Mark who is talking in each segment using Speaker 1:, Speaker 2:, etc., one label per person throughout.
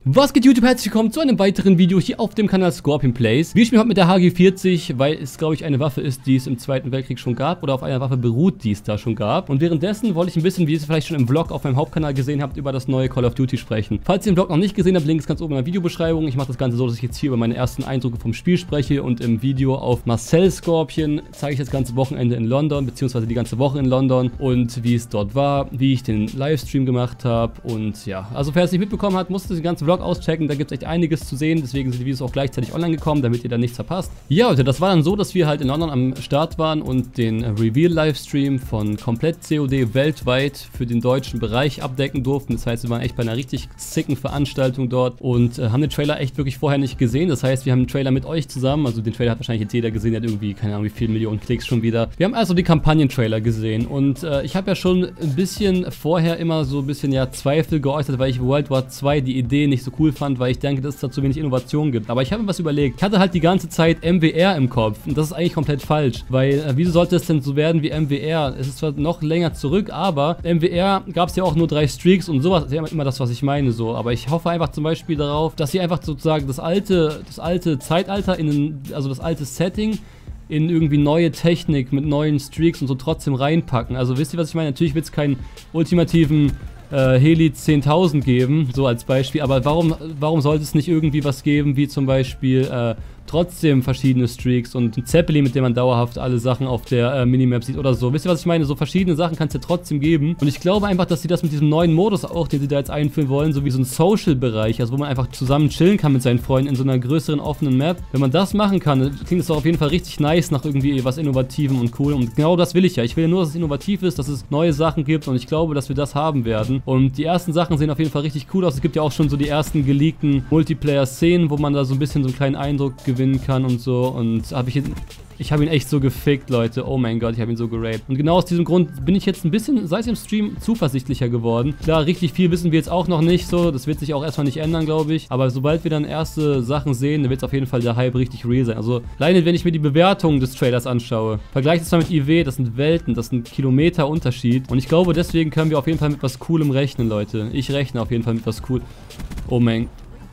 Speaker 1: Was geht YouTube? Herzlich willkommen zu einem weiteren Video hier auf dem Kanal Scorpion Plays. Wir spielen heute mit der HG40, weil es, glaube ich, eine Waffe ist, die es im Zweiten Weltkrieg schon gab oder auf einer Waffe beruht, die es da schon gab. Und währenddessen wollte ich ein bisschen, wie ihr es vielleicht schon im Vlog auf meinem Hauptkanal gesehen habt, über das neue Call of Duty sprechen. Falls ihr den Vlog noch nicht gesehen habt, Link ist ganz oben in der Videobeschreibung. Ich mache das Ganze so, dass ich jetzt hier über meine ersten Eindrücke vom Spiel spreche und im Video auf Marcel Scorpion zeige ich das ganze Wochenende in London, beziehungsweise die ganze Woche in London und wie es dort war, wie ich den Livestream gemacht habe und ja, also wer es nicht mitbekommen hat, musste den ganzen Vlog auschecken, da gibt es echt einiges zu sehen, deswegen sind die Videos auch gleichzeitig online gekommen, damit ihr da nichts verpasst. Ja, Leute, das war dann so, dass wir halt in London am Start waren und den Reveal-Livestream von komplett COD weltweit für den deutschen Bereich abdecken durften. Das heißt, wir waren echt bei einer richtig sicken Veranstaltung dort und haben den Trailer echt wirklich vorher nicht gesehen. Das heißt, wir haben den Trailer mit euch zusammen, also den Trailer hat wahrscheinlich jetzt jeder gesehen, der hat irgendwie, keine Ahnung, wie viele Millionen Klicks schon wieder. Wir haben also die Kampagnen-Trailer gesehen und ich habe ja schon ein bisschen vorher immer so ein bisschen ja Zweifel geäußert, weil ich World War 2 die Idee nicht so cool fand, weil ich denke, dass es da zu wenig Innovation gibt. Aber ich habe mir was überlegt. Ich hatte halt die ganze Zeit MWR im Kopf und das ist eigentlich komplett falsch, weil wieso sollte es denn so werden wie MWR? Es ist zwar noch länger zurück, aber MWR gab es ja auch nur 3 Streaks und sowas. Das ist ja immer das, was ich meine so. Aber ich hoffe einfach zum Beispiel darauf, dass sie einfach sozusagen das alte Zeitalter also das alte Setting in irgendwie neue Technik mit neuen Streaks und so trotzdem reinpacken. Also wisst ihr, was ich meine? Natürlich wird es keinen ultimativen Heli 10.000 geben, so als Beispiel, aber warum sollte es nicht irgendwie was geben, wie zum Beispiel trotzdem verschiedene Streaks und ein Zeppelin, mit dem man dauerhaft alle Sachen auf der Minimap sieht oder so. Wisst ihr, was ich meine? So verschiedene Sachen kann es ja trotzdem geben. Und ich glaube einfach, dass sie das mit diesem neuen Modus auch, den sie da jetzt einführen wollen, so wie so ein Social-Bereich, also wo man einfach zusammen chillen kann mit seinen Freunden in so einer größeren offenen Map. Wenn man das machen kann, klingt es doch auf jeden Fall richtig nice nach irgendwie was Innovativem und cool. Und genau das will ich ja. Ich will ja nur, dass es innovativ ist, dass es neue Sachen gibt und ich glaube, dass wir das haben werden. Und die ersten Sachen sehen auf jeden Fall richtig cool aus. Es gibt ja auch schon so die ersten geleakten Multiplayer-Szenen, wo man da so ein bisschen so einen kleinen Eindruck gewinnen kann und so. Und ich habe ihn echt so gefickt, Leute. Oh mein Gott, ich habe ihn so geraped. Und genau aus diesem Grund bin ich jetzt ein bisschen, seit dem Stream, zuversichtlicher geworden. Klar, richtig viel wissen wir jetzt auch noch nicht so. Das wird sich auch erstmal nicht ändern, glaube ich. Aber sobald wir dann erste Sachen sehen, dann wird es auf jeden Fall der Hype richtig real sein. Also alleine, wenn ich mir die Bewertung des Trailers anschaue, vergleiche es mal mit IW, das sind Welten, das sind Kilometer Unterschied. Und ich glaube, deswegen können wir auf jeden Fall mit was Coolem rechnen, Leute. Ich rechne auf jeden Fall mit was cool. Oh mein Gott.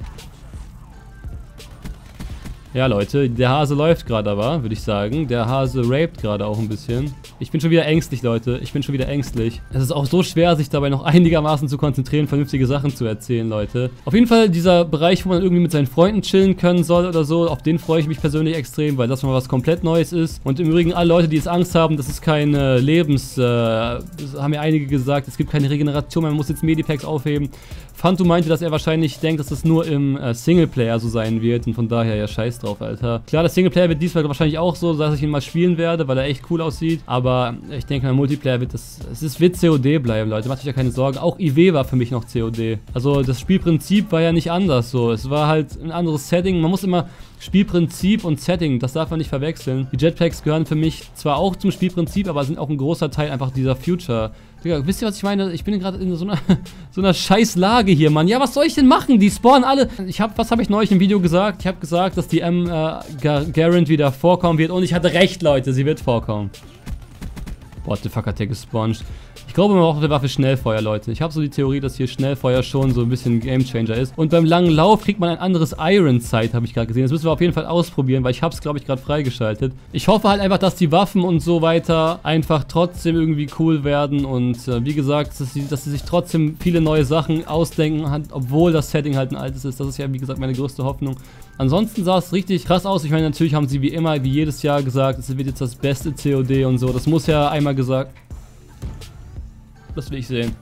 Speaker 1: Ja, Leute, der Hase läuft gerade aber, würde ich sagen. Der Hase raped gerade auch ein bisschen. Ich bin schon wieder ängstlich, Leute. Ich bin schon wieder ängstlich. Es ist auch so schwer, sich dabei noch einigermaßen zu konzentrieren, vernünftige Sachen zu erzählen, Leute. Auf jeden Fall dieser Bereich, wo man irgendwie mit seinen Freunden chillen können soll oder so, auf den freue ich mich persönlich extrem, weil das mal was komplett Neues ist. Und im Übrigen alle Leute, die jetzt Angst haben, das ist kein das haben ja einige gesagt, es gibt keine Regeneration, man muss jetzt Medipacks aufheben. Fantu meinte, dass er wahrscheinlich denkt, dass das nur im Singleplayer so sein wird und von daher ja scheiß drauf, Alter. Klar, der Singleplayer wird diesmal wahrscheinlich auch so, dass ich ihn mal spielen werde, weil er echt cool aussieht, aber ich denke, mein Multiplayer wird wird COD bleiben, Leute, macht euch ja keine Sorgen. Auch IW war für mich noch COD. Also das Spielprinzip war ja nicht anders so, es war halt ein anderes Setting, man muss immer Spielprinzip und Setting, das darf man nicht verwechseln. Die Jetpacks gehören für mich zwar auch zum Spielprinzip, aber sind auch ein großer Teil einfach dieser Future. Digga, wisst ihr, was ich meine? Ich bin gerade in so einer scheiß Lage hier, Mann. Ja, was soll ich denn machen? Die spawnen alle. Was habe ich neulich im Video gesagt? Ich habe gesagt, dass die Garant wieder vorkommen wird. Und ich hatte recht, Leute. Sie wird vorkommen. What the fuck hat der gespawnt? Ich glaube, man braucht auf der Waffe Schnellfeuer, Leute. Ich habe so die Theorie, dass hier Schnellfeuer schon so ein bisschen Gamechanger ist. Und beim langen Lauf kriegt man ein anderes Iron Sight, habe ich gerade gesehen. Das müssen wir auf jeden Fall ausprobieren, weil ich habe es, glaube ich, gerade freigeschaltet. Ich hoffe halt einfach, dass die Waffen und so weiter einfach trotzdem irgendwie cool werden. Und wie gesagt, dass sie sich trotzdem viele neue Sachen ausdenken, obwohl das Setting halt ein altes ist. Das ist ja, wie gesagt, meine größte Hoffnung. Ansonsten sah es richtig krass aus. Ich meine, natürlich haben sie wie immer, wie jedes Jahr gesagt, es wird jetzt das beste COD und so. Das muss ja einmal gesagt. Das will ich sehen.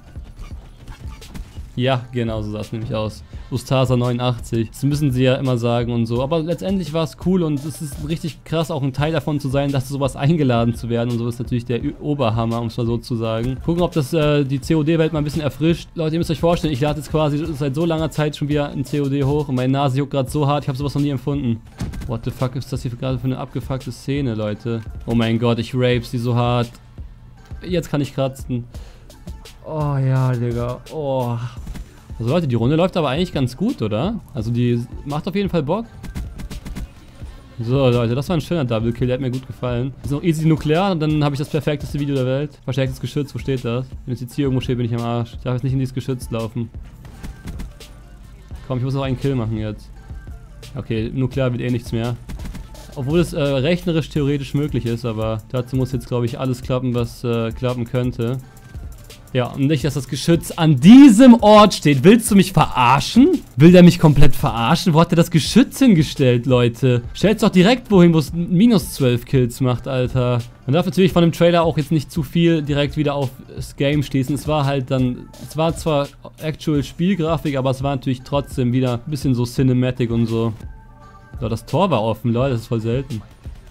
Speaker 1: Ja, genau so sah es nämlich aus. Ustasa 89. Das müssen sie ja immer sagen und so. Aber letztendlich war es cool und es ist richtig krass, auch ein Teil davon zu sein, dass sowas eingeladen zu werden. Und so ist natürlich der Oberhammer, um es mal so zu sagen. Gucken, ob das die COD-Welt mal ein bisschen erfrischt. Leute, ihr müsst euch vorstellen, ich lade jetzt quasi seit so langer Zeit schon wieder ein COD hoch und meine Nase juckt gerade so hart, ich habe sowas noch nie empfunden. What the fuck ist das hier gerade für eine abgefuckte Szene, Leute? Oh mein Gott, ich rape sie so hart. Jetzt kann ich kratzen. Oh ja, Digga. Oh. Also Leute, die Runde läuft aber eigentlich ganz gut, oder? Also die macht auf jeden Fall Bock. So, Leute, das war ein schöner Double Kill, der hat mir gut gefallen. Das ist noch easy nuklear und dann habe ich das perfekteste Video der Welt. Verstärktes Geschütz, wo steht das? Wenn es jetzt hier irgendwo steht, bin ich am Arsch. Ich darf jetzt nicht in dieses Geschütz laufen. Komm, ich muss noch einen Kill machen jetzt. Okay, nuklear wird eh nichts mehr. Obwohl es rechnerisch theoretisch möglich ist, aber dazu muss jetzt, glaube ich, alles klappen, was klappen könnte. Ja, und nicht, dass das Geschütz an diesem Ort steht. Willst du mich verarschen? Will der mich komplett verarschen? Wo hat der das Geschütz hingestellt, Leute? Stellt's doch direkt wohin, wo es minus 12 Kills macht, Alter. Man darf natürlich von dem Trailer auch jetzt nicht zu viel direkt wieder auf das Game schließen. Es war halt dann, es war zwar actual Spielgrafik, aber es war natürlich trotzdem wieder ein bisschen so Cinematic und so. So, das Tor war offen, Leute, das ist voll selten.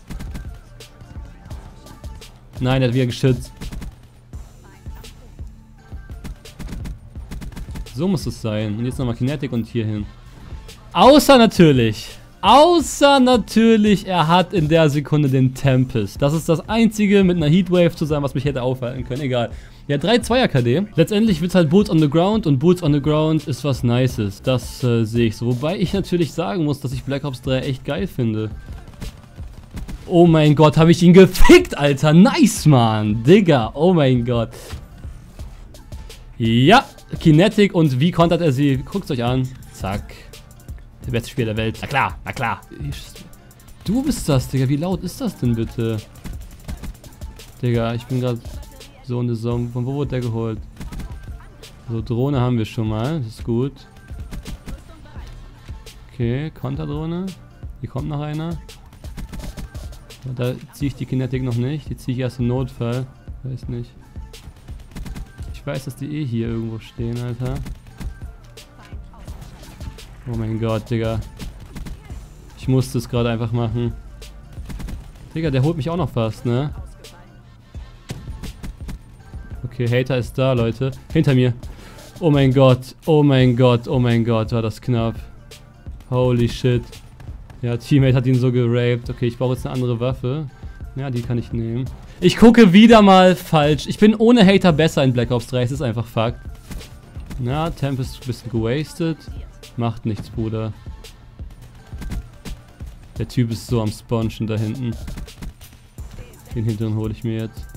Speaker 1: Nein, der hat wieder Geschütz. So muss es sein. Und jetzt nochmal Kinetic und hier hin. Außer natürlich, er hat in der Sekunde den Tempest. Das ist das einzige mit einer Heatwave zusammen, was mich hätte aufhalten können. Egal. Ja, 3 2er KD. Letztendlich wird es halt Boots on the Ground und Boots on the Ground ist was Nices. Das sehe ich so. Wobei ich natürlich sagen muss, dass ich Black Ops 3 echt geil finde. Oh mein Gott, habe ich ihn gefickt, Alter. Nice, Mann. Digga, oh mein Gott. Ja, Kinetic und wie kontert er sie? Guckt euch an. Zack. Der beste Spieler der Welt. Na klar, na klar. Du bist das, Digga. Wie laut ist das denn bitte? Digga, ich bin gerade so in der Zone. Von wo wurde der geholt? So, Drohne haben wir schon mal. Das ist gut. Okay, Konterdrohne. Hier kommt noch einer. Da ziehe ich die Kinetic noch nicht. Die ziehe ich erst im Notfall. Weiß nicht. Ich weiß, dass die eh hier irgendwo stehen, Alter. Oh mein Gott, Digga. Ich musste es gerade einfach machen. Digga, der holt mich auch noch fast, ne? Okay, Hater ist da, Leute. Hinter mir. Oh mein Gott, oh mein Gott, oh mein Gott, war das knapp. Holy shit. Ja, Teammate hat ihn so geraped. Okay, ich brauche jetzt eine andere Waffe. Ja, die kann ich nehmen. Ich gucke wieder mal falsch. Ich bin ohne Hater besser in Black Ops 3. Es ist einfach Fakt. Na, Tempest ist ein bisschen gewastet. Macht nichts, Bruder. Der Typ ist so am Spongen da hinten. Den hinteren hole ich mir jetzt.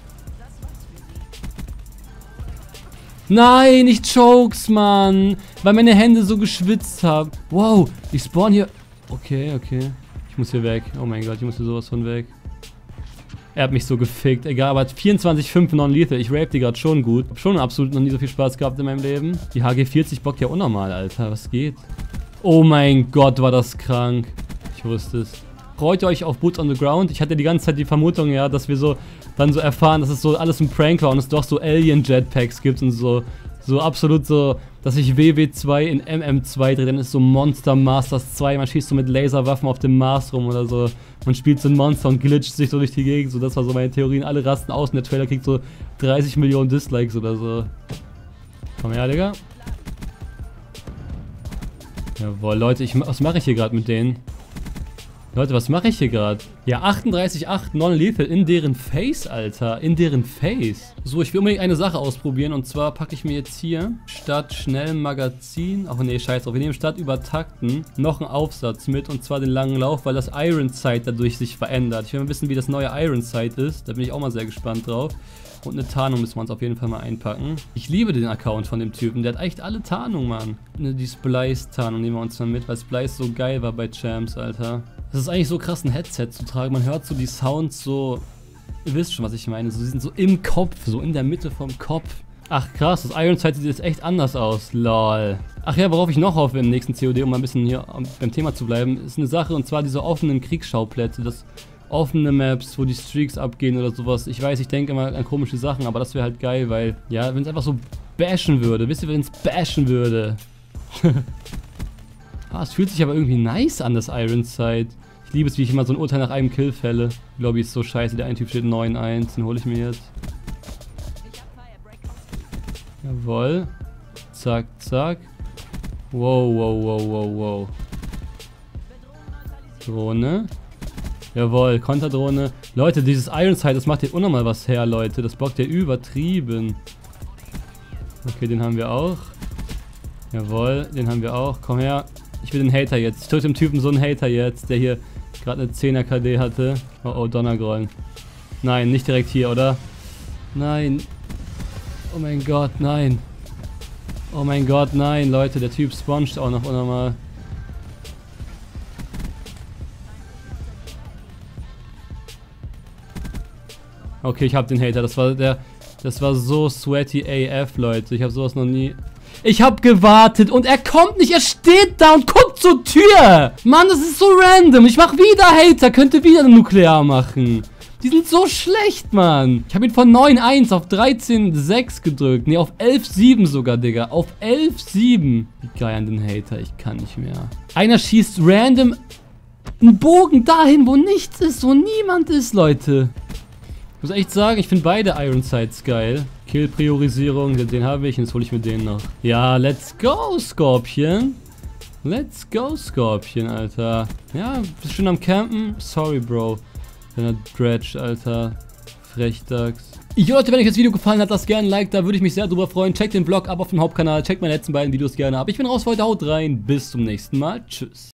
Speaker 1: Nein, ich chokes, Mann. Weil meine Hände so geschwitzt haben. Wow, ich spawn hier. Okay, okay. Ich muss hier weg. Oh mein Gott, ich muss hier sowas von weg. Er hat mich so gefickt. Egal, aber 24,5 Non-Lethal. Ich rape die gerade schon gut. Hab schon absolut noch nie so viel Spaß gehabt in meinem Leben. Die HG40 bockt ja unnormal, Alter. Was geht? Oh mein Gott, war das krank. Ich wusste es. Freut ihr euch auf Boots on the Ground? Ich hatte die ganze Zeit die Vermutung, ja, dass wir so dann so erfahren, dass es so alles ein Prank war und es doch so Alien-Jetpacks gibt und so. So absolut so, dass sich WW2 in MM2 dreht, dann ist so Monster Masters 2, man schießt so mit Laserwaffen auf dem Mars rum oder so. Man spielt so ein Monster und glitscht sich so durch die Gegend, so das war so meine Theorien. Alle rasten aus und der Trailer kriegt so 30 Millionen Dislikes oder so. Komm her, Digga. Jawohl, Leute, was mache ich hier gerade mit denen? Leute, was mache ich hier gerade? Ja, 38,8 Non-Lethal in deren Face, Alter. In deren Face. So, ich will unbedingt eine Sache ausprobieren. Und zwar packe ich mir jetzt hier statt schnellem Magazin. Ach nee, scheiß drauf. Wir nehmen statt Übertakten noch einen Aufsatz mit. Und zwar den langen Lauf, weil das Iron Sight dadurch sich verändert. Ich will mal wissen, wie das neue Iron Sight ist. Da bin ich auch mal sehr gespannt drauf. Und eine Tarnung müssen wir uns auf jeden Fall mal einpacken. Ich liebe den Account von dem Typen. Der hat echt alle Tarnungen, Mann. Die Splice-Tarnung nehmen wir uns mal mit, weil Splice so geil war bei Champs, Alter. Das ist eigentlich so krass, ein Headset zu tragen. Man hört so die Sounds so... Ihr wisst schon, was ich meine. So, sie sind so im Kopf, so in der Mitte vom Kopf. Ach krass, das Iron Sight sieht jetzt echt anders aus. Lol. Ach ja, worauf ich noch hoffe im nächsten COD, um mal ein bisschen hier beim Thema zu bleiben, ist eine Sache, und zwar diese offenen Kriegsschauplätze. Das offene Maps, wo die Streaks abgehen oder sowas. Ich weiß, ich denke immer an komische Sachen, aber das wäre halt geil, weil... Ja, wenn es einfach so bashen würde. Wisst ihr, wenn es bashen würde? Ah, es fühlt sich aber irgendwie nice an, das Iron Sight. Ich liebe es, wie ich immer so ein Urteil nach einem Kill fälle. Die Lobby ist so scheiße, der eine Typ steht 9-1, den hole ich mir jetzt. Jawohl. Zack, zack. Wow, wow, wow, wow, wow. Drohne. Jawohl, Konterdrohne. Leute, dieses Iron Sight, das macht hier unnormal was her, Leute. Das bockt ja übertrieben. Okay, den haben wir auch. Jawohl, den haben wir auch. Komm her. Ich will den Hater jetzt. Ich drücke dem Typen so einen Hater jetzt, der hier gerade eine 10er KD hatte. Oh oh, Donnergrollen. Nein, nicht direkt hier, oder? Nein. Oh mein Gott, nein. Oh mein Gott, nein, Leute, der Typ spawnt auch noch unnormal. Okay, ich hab den Hater. Das war so sweaty AF, Leute. Ich habe sowas noch nie... Ich habe gewartet und er kommt nicht. Er steht da und guckt zur Tür. Mann, das ist so random. Ich mache wieder Hater. Könnte wieder eine Nuklear machen. Die sind so schlecht, Mann. Ich habe ihn von 9-1 auf 13-6 gedrückt. Ne, auf 11-7 sogar, Digga. Auf 11-7. Wie geil an den Hater. Ich kann nicht mehr. Einer schießt random einen Bogen dahin, wo nichts ist, wo niemand ist, Leute. Ich muss echt sagen, ich finde beide Iron Sights geil. Kill-Priorisierung, den habe ich, jetzt hole ich mir den noch. Ja, let's go, Scorpion. Let's go, Scorpion, Alter. Ja, bist schon am Campen? Sorry, Bro. Deiner Dredge, Alter. Frechdachs. Jo, Leute, wenn euch das Video gefallen hat, lasst gerne ein Like da, würde ich mich sehr drüber freuen. Checkt den Blog ab auf dem Hauptkanal, checkt meine letzten beiden Videos gerne ab. Ich bin raus für heute, haut rein, bis zum nächsten Mal. Tschüss.